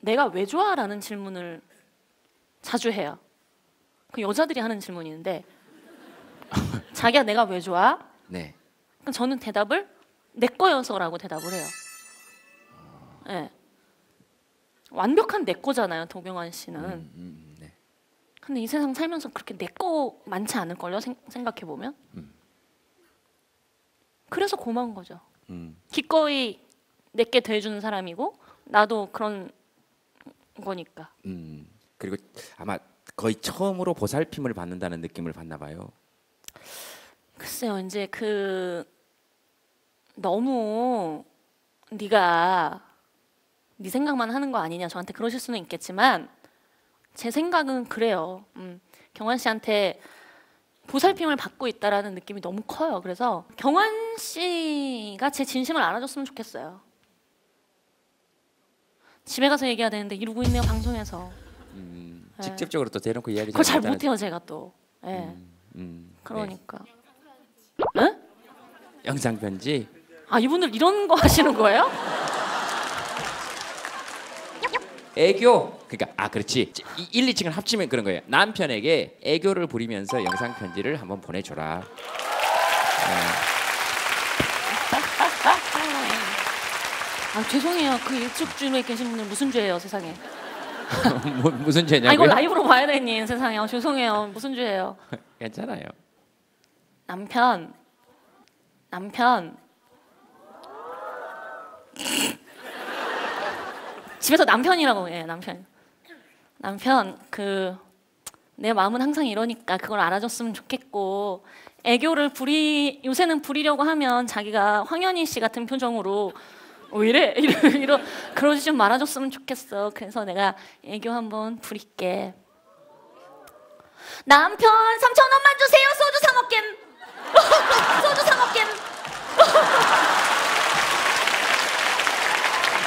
내가 왜 좋아? 라는 질문을 자주 해요. 그 여자들이 하는 질문인데 자기야 내가 왜 좋아? 네. 그럼 저는 대답을 내 거여서라고 대답을 해요. 네. 완벽한 내 거잖아요, 도경환 씨는. 네. 근데 이 세상 살면서 그렇게 내 거 많지 않을걸요? 생각해 보면. 그래서 고마운 거죠. 기꺼이 내게 대해주는 사람이고 나도 그런 거니까. 그리고 아마 거의 처음으로 보살핌을 받는다는 느낌을 받나 봐요. 글쎄요, 이제 그 너무 네가 네 생각만 하는 거 아니냐 저한테 그러실 수는 있겠지만 제 생각은 그래요. 경환 씨한테 보살핌을 받고 있다라는 느낌이 너무 커요. 그래서 경환 씨가 제 진심을 알아줬으면 좋겠어요. 집에 가서 얘기해야 되는데 이러고 있네요, 방송에서. 직접적으로 또 대놓고 이야기 그걸 잘 못해요, 제가 또. 네. 그러니까. 네. 영상 편지. 아, 이분들 이런 거 하시는 거예요? 애교. 그러니까 그렇지. 1, 2층을 합치면 그런 거예요. 남편에게 애교를 부리면서 영상 편지를 한번 보내줘라. 아, 죄송해요. 그 일찍 줄에 계신 분들 무슨 죄예요, 세상에. 무슨 죄냐고요? 아, 이거 라이브로 봐야 되니 세상에. 죄송해요. 무슨 죄예요? 괜찮아요. 남편 집에서 남편이라고 해. 남편 그 내 마음은 항상 이러니까 그걸 알아줬으면 좋겠고 애교를 요새는 부리려고 하면 자기가 황현희 씨 같은 표정으로 왜 이래? 그러지 좀 말아줬으면 좋겠어. 그래서 내가 애교 한번 부릴게. 남편 3,000원만 주세요. 소주 사 먹게.